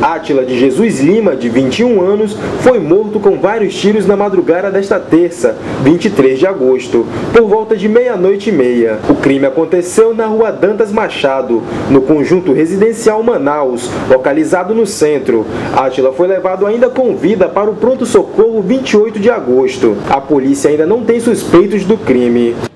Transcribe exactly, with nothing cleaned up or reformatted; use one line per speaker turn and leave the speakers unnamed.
Átila de Jesus Lima, de vinte e um anos, foi morto com vários tiros na madrugada desta terça, vinte e três de agosto, por volta de meia-noite e meia. O crime aconteceu na rua Dantas Machado, no conjunto residencial Manaus, localizado no centro. Átila foi levado ainda com vida para o pronto-socorro vinte e oito de agosto. A polícia ainda não tem suspeitos do crime.